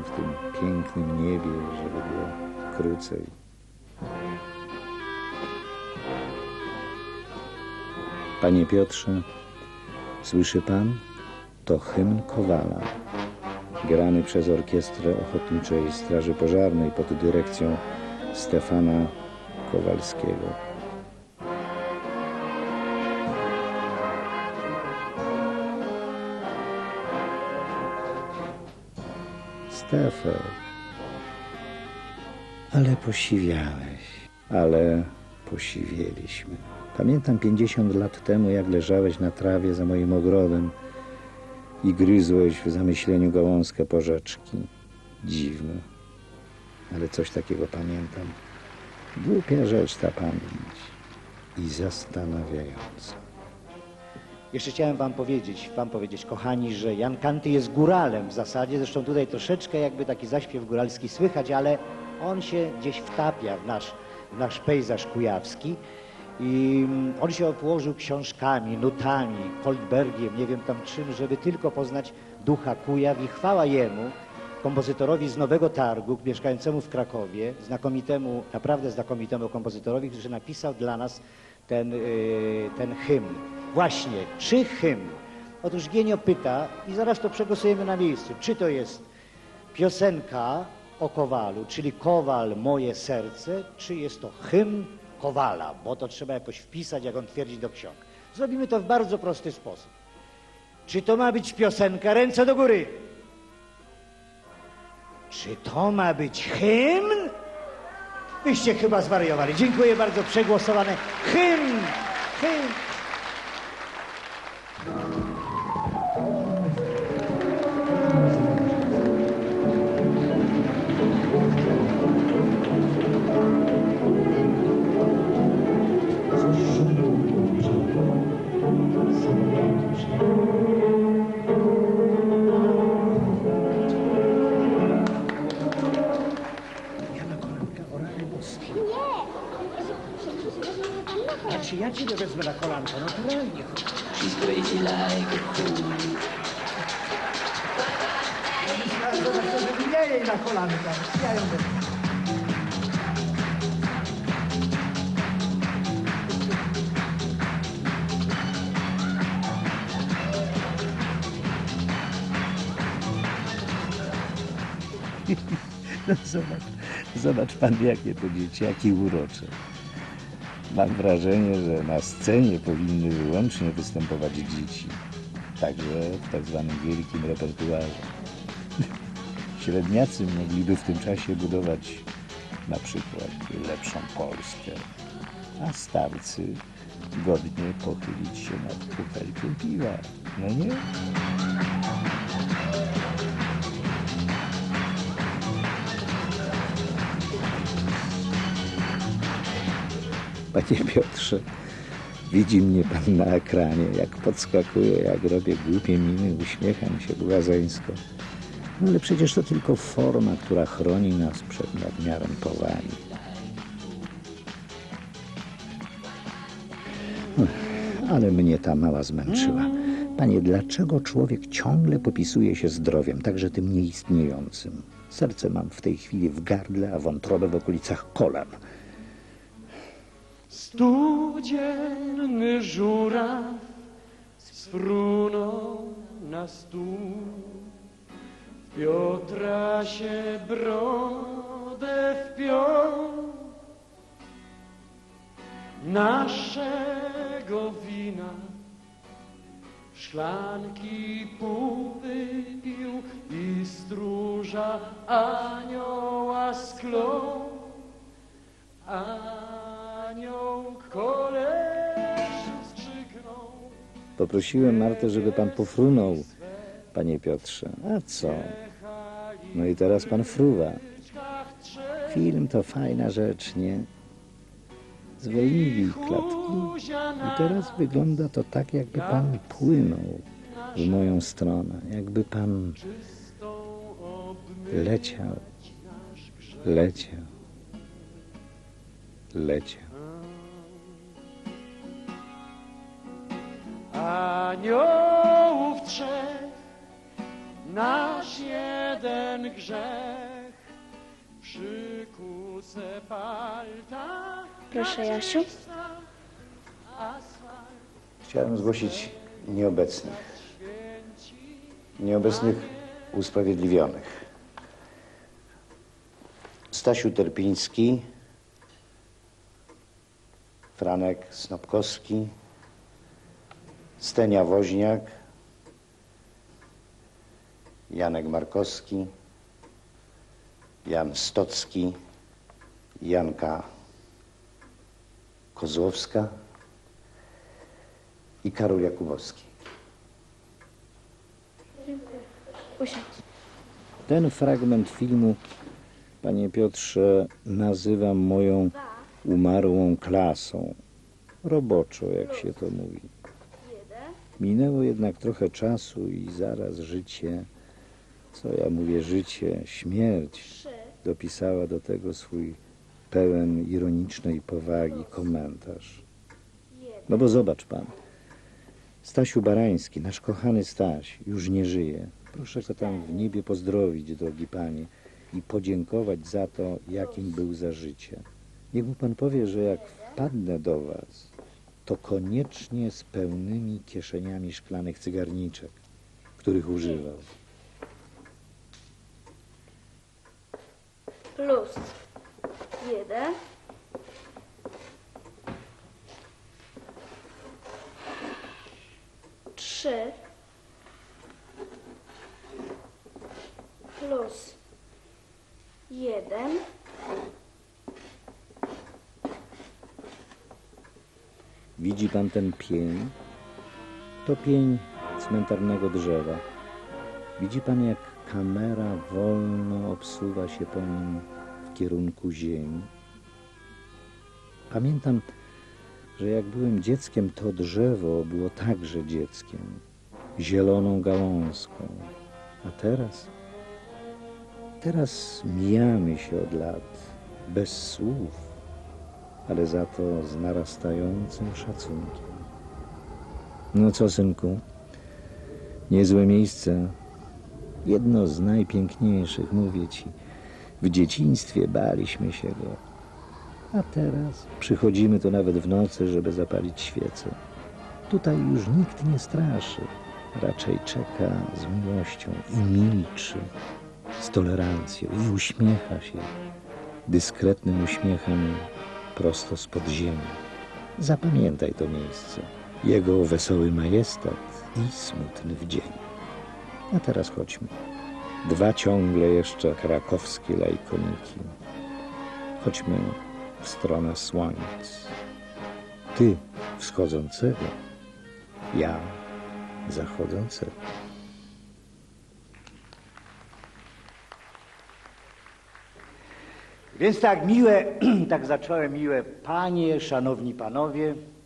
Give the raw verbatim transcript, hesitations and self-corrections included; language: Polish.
w tym pięknym niebie, żeby było krócej. Panie Piotrze, słyszy pan? To hymn Kowala, grany przez Orkiestrę Ochotniczej Straży Pożarnej pod dyrekcją Stefana Kowalskiego. Stefan, ale posiwiałeś, ale posiwieliśmy. Pamiętam pięćdziesiąt lat temu, jak leżałeś na trawie za moim ogrodem i gryzłeś w zamyśleniu gałązkę porzeczki. Dziwno, ale coś takiego pamiętam. Głupia rzecz ta pamięć i zastanawiająca. Jeszcze chciałem wam powiedzieć, wam powiedzieć, kochani, że Jan Kanty jest góralem w zasadzie. Zresztą tutaj troszeczkę jakby taki zaśpiew góralski słychać, ale on się gdzieś wtapia w nasz, w nasz pejzaż kujawski. I on się obłożył książkami, nutami, Koldbergiem, nie wiem tam czym, żeby tylko poznać ducha Kujaw i chwała jemu, kompozytorowi z Nowego Targu, mieszkającemu w Krakowie, znakomitemu, naprawdę znakomitemu kompozytorowi, który napisał dla nas ten, yy, ten hymn. Właśnie, czy hymn? Otóż Gienio pyta i zaraz to przegłosujemy na miejscu, czy to jest piosenka o Kowalu, czyli Kowal moje serce, czy jest to hymn Kowala, bo to trzeba jakoś wpisać, jak on twierdzi, do ksiąg. Zrobimy to w bardzo prosty sposób. Czy to ma być piosenka? Ręce do góry. Czy to ma być hymn? Wyście chyba zwariowali. Dziękuję bardzo. Przegłosowane. Hymn! Hymn! Ja cię wezmę na kolanko, naturalnie. She's crazy like a fool. Ja jej na kolanko, ja ją wezmę. No zobacz, zobacz pan, jakie to dzieciaki urocze. Mam wrażenie, że na scenie powinny wyłącznie występować dzieci, także w tak zwanym wielkim repertuarze. Średniacy mogliby w tym czasie budować na przykład lepszą Polskę, a starcy godnie pochylić się nad kufelkiem piwa, no nie? Panie Piotrze, widzi mnie pan na ekranie, jak podskakuję, jak robię głupie miny, uśmiecham się błazeńsko. No ale przecież to tylko forma, która chroni nas przed nadmiarem powagi. Ale mnie ta mała zmęczyła. Panie, dlaczego człowiek ciągle popisuje się zdrowiem, także tym nieistniejącym? Serce mam w tej chwili w gardle, a wątrobę w okolicach kolan. Studzienny żuraw sfrunął na stół, Piotra się brodę wpiął, naszego wina szklanki pół wypił i stróża anioła sklął. Anioł koleżny skrzyknął. Poprosiłem Martę, żeby pan pofrunął, panie Piotrze. A co? No i teraz pan fruwa. Film to fajna rzecz, nie? Zwolnili klatki i teraz wygląda to tak, jakby pan płynął w moją stronę. Jakby pan leciał, leciał. Leciał. Aniołów trzech nasz jeden grzech. Przykucę palta. Proszę, Jasiu. Chciałem zgłosić nieobecnych. Nieobecnych usprawiedliwionych. Stasiu Terpiński, Franek Snopkowski, Stenia Woźniak, Janek Markowski, Jan Stocki, Janka Kozłowska i Karol Jakubowski. Usiądź. Ten fragment filmu, panie Piotrze, nazywam moją umarłą klasą. Roboczo, jak się to mówi. Minęło jednak trochę czasu i zaraz życie, co ja mówię życie, śmierć, dopisała do tego swój pełen ironicznej powagi komentarz. No bo zobacz pan, Stasiu Barański, nasz kochany Staś, już nie żyje. Proszę go tam w niebie pozdrowić, drogi panie, i podziękować za to, jakim był za życia. Niech mu pan powie, że jak wpadnę do was, to koniecznie z pełnymi kieszeniami szklanych cygarniczek, których używał. Plus jeden. Trzy. Plus jeden. Widzi pan ten pień? To pień cmentarnego drzewa. Widzi pan, jak kamera wolno obsuwa się po nim w kierunku ziemi? Pamiętam, że jak byłem dzieckiem, to drzewo było także dzieckiem, zieloną gałązką. A teraz? Teraz mijamy się od lat, bez słów, ale za to z narastającym szacunkiem. No co, synku? Niezłe miejsce. Jedno z najpiękniejszych, mówię ci. W dzieciństwie baliśmy się go. A teraz przychodzimy tu nawet w nocy, żeby zapalić świecę. Tutaj już nikt nie straszy. Raczej czeka z miłością i milczy, z tolerancją i uśmiecha się dyskretnym uśmiechem prosto spod ziemi. Zapamiętaj to miejsce. Jego wesoły majestat i smutny wdzień. A teraz chodźmy. Dwa ciągle jeszcze krakowskie lajkoniki. Chodźmy w stronę słońc. Ty wschodzącego, ja zachodzącego. Więc tak miłe, tak zacząłem miłe panie, szanowni panowie.